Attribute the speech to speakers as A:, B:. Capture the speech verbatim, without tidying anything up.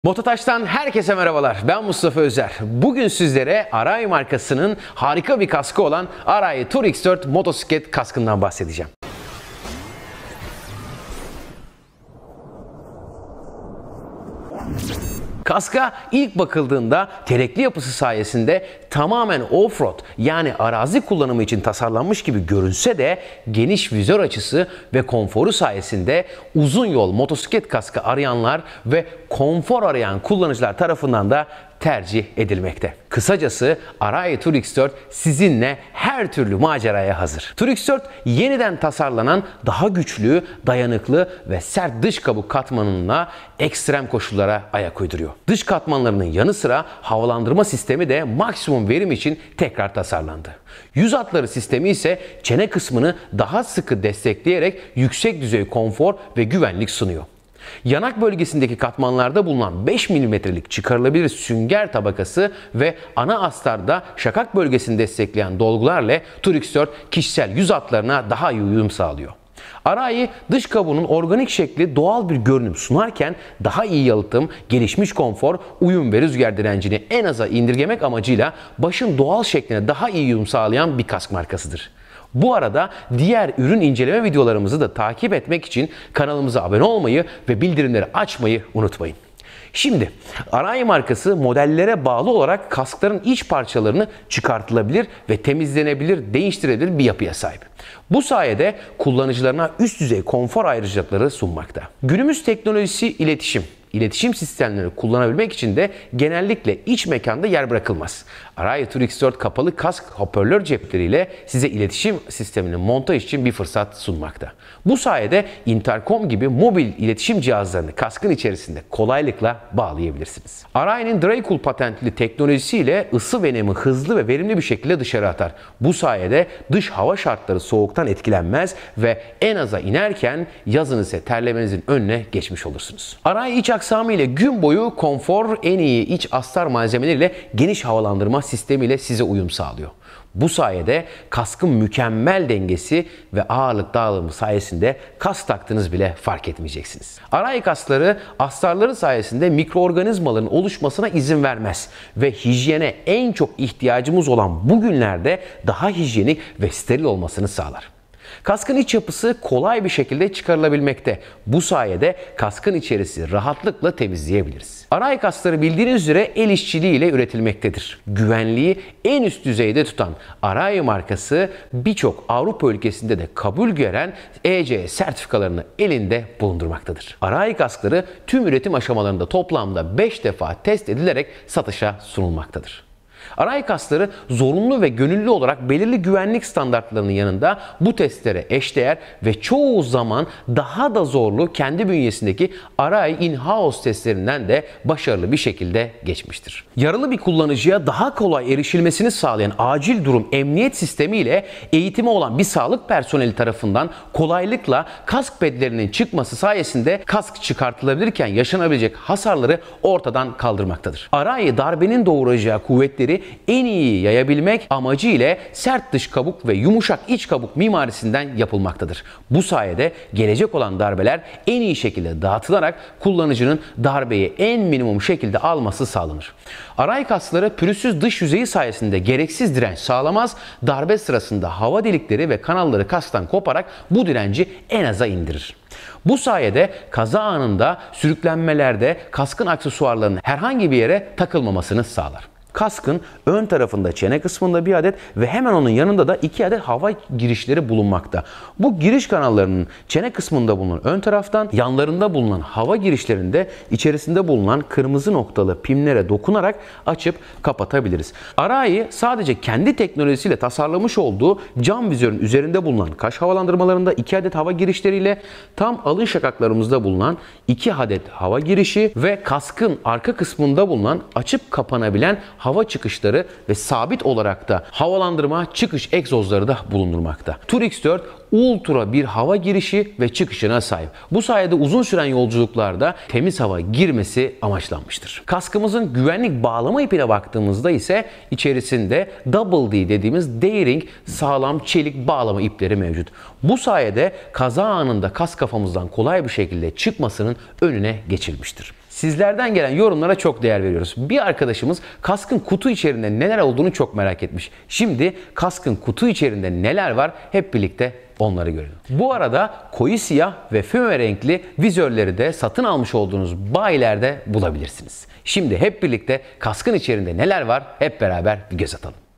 A: Mototaş'tan herkese merhabalar. Ben Mustafa Özer. Bugün sizlere Arai markasının harika bir kaskı olan Arai Tour X dört motosiklet kaskından bahsedeceğim. Kaska ilk bakıldığında telekli yapısı sayesinde tamamen off-road yani arazi kullanımı için tasarlanmış gibi görünse de geniş vizör açısı ve konforu sayesinde uzun yol motosiklet kaskı arayanlar ve konfor arayan kullanıcılar tarafından da tercih edilmekte. Kısacası Arai Tour X dört sizinle her türlü maceraya hazır. Tour X dört yeniden tasarlanan daha güçlü, dayanıklı ve sert dış kabuk katmanıyla ekstrem koşullara ayak uyduruyor. Dış katmanlarının yanı sıra havalandırma sistemi de maksimum verim için tekrar tasarlandı. Yüz hatları sistemi ise çene kısmını daha sıkı destekleyerek yüksek düzey konfor ve güvenlik sunuyor. Yanak bölgesindeki katmanlarda bulunan beş milimetrelik çıkarılabilir sünger tabakası ve ana astarda şakak bölgesini destekleyen dolgularla Tour X dört kişisel yüz hatlarına daha iyi uyum sağlıyor. Arai dış kabuğunun organik şekli doğal bir görünüm sunarken daha iyi yalıtım, gelişmiş konfor, uyum ve rüzgar direncini en aza indirgemek amacıyla başın doğal şekline daha iyi uyum sağlayan bir kask markasıdır. Bu arada diğer ürün inceleme videolarımızı da takip etmek için kanalımıza abone olmayı ve bildirimleri açmayı unutmayın. Şimdi Arai markası modellere bağlı olarak kaskların iç parçalarını çıkartılabilir ve temizlenebilir, değiştirebilir bir yapıya sahip. Bu sayede kullanıcılarına üst düzey konfor ayrıcalıkları sunmakta. Günümüz teknolojisi iletişim. İletişim sistemleri kullanabilmek için de genellikle iç mekanda yer bırakılmaz. Arai Tour X dört kapalı kask hoparlör cepleriyle size iletişim sisteminin montaj için bir fırsat sunmakta. Bu sayede interkom gibi mobil iletişim cihazlarını kaskın içerisinde kolaylıkla bağlayabilirsiniz. Arai'nin Drycool patentli teknolojisiyle ısı ve nemi hızlı ve verimli bir şekilde dışarı atar. Bu sayede dış hava şartları soğuktan etkilenmez ve en aza inerken yazın ise terlemenizin önüne geçmiş olursunuz. Arai iç aksamı ile gün boyu konfor, en iyi iç astar malzemeleriyle geniş havalandırma sistemiyle size uyum sağlıyor. Bu sayede kaskın mükemmel dengesi ve ağırlık dağılımı sayesinde kask taktığınız bile fark etmeyeceksiniz. Arai kaskları astarları sayesinde mikroorganizmaların oluşmasına izin vermez ve hijyene en çok ihtiyacımız olan bu günlerde daha hijyenik ve steril olmasını sağlar. Kaskın iç yapısı kolay bir şekilde çıkarılabilmekte. Bu sayede kaskın içerisi rahatlıkla temizleyebiliriz. Arai kaskları bildiğiniz üzere el işçiliği ile üretilmektedir. Güvenliği en üst düzeyde tutan Arai markası birçok Avrupa ülkesinde de kabul gören E C sertifikalarını elinde bulundurmaktadır. Arai kaskları tüm üretim aşamalarında toplamda beş defa test edilerek satışa sunulmaktadır. Arai kaskları zorunlu ve gönüllü olarak belirli güvenlik standartlarının yanında bu testlere eşdeğer ve çoğu zaman daha da zorlu kendi bünyesindeki Arai in-house testlerinden de başarılı bir şekilde geçmiştir. Yaralı bir kullanıcıya daha kolay erişilmesini sağlayan acil durum emniyet sistemi ile eğitimi olan bir sağlık personeli tarafından kolaylıkla kask pedlerinin çıkması sayesinde kask çıkartılabilirken yaşanabilecek hasarları ortadan kaldırmaktadır. Arai darbenin doğuracağı kuvvetleri en iyi yayabilmek amacı ile sert dış kabuk ve yumuşak iç kabuk mimarisinden yapılmaktadır. Bu sayede gelecek olan darbeler en iyi şekilde dağıtılarak kullanıcının darbeyi en minimum şekilde alması sağlanır. Arai kaskları pürüzsüz dış yüzeyi sayesinde gereksiz direnç sağlamaz, darbe sırasında hava delikleri ve kanalları kasktan koparak bu direnci en aza indirir. Bu sayede kaza anında sürüklenmelerde kaskın aksesuarlarının herhangi bir yere takılmamasını sağlar. Kaskın ön tarafında çene kısmında bir adet ve hemen onun yanında da iki adet hava girişleri bulunmakta. Bu giriş kanallarının çene kısmında bulunan ön taraftan, yanlarında bulunan hava girişlerinde içerisinde bulunan kırmızı noktalı pimlere dokunarak açıp kapatabiliriz. Arai sadece kendi teknolojisiyle tasarlamış olduğu cam vizörün üzerinde bulunan kaş havalandırmalarında iki adet hava girişleriyle tam alın şakaklarımızda bulunan iki adet hava girişi ve kaskın arka kısmında bulunan açıp kapanabilen hava çıkışları ve sabit olarak da havalandırma çıkış egzozları da bulundurmakta. Tour X dört ultra bir hava girişi ve çıkışına sahip. Bu sayede uzun süren yolculuklarda temiz hava girmesi amaçlanmıştır. Kaskımızın güvenlik bağlama ipine baktığımızda ise içerisinde Double D dediğimiz Daring sağlam çelik bağlama ipleri mevcut. Bu sayede kaza anında kask kafamızdan kolay bir şekilde çıkmasının önüne geçilmiştir. Sizlerden gelen yorumlara çok değer veriyoruz. Bir arkadaşımız kaskın kutu içerisinde neler olduğunu çok merak etmiş. Şimdi kaskın kutu içerisinde neler var hep birlikte onları görelim. Bu arada koyu siyah ve füme renkli vizörleri de satın almış olduğunuz bayilerde bulabilirsiniz. Şimdi hep birlikte kaskın içerisinde neler var hep beraber bir göz atalım.